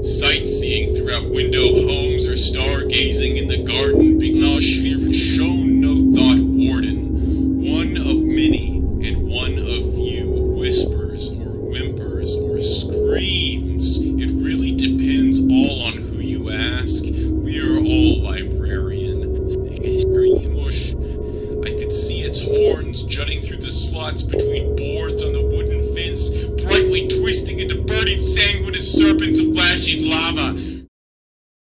Sightseeing throughout window homes or stargazing in the garden, Bignoshvir shown no thought warden. One of many and one of few whispers or whimpers or screams. It really depends all on who you ask. We're all librarian. I could see its horns jutting through the slots between boards on the wooden fence, brightly twisting into burning sanguinous serpents of flashing lava.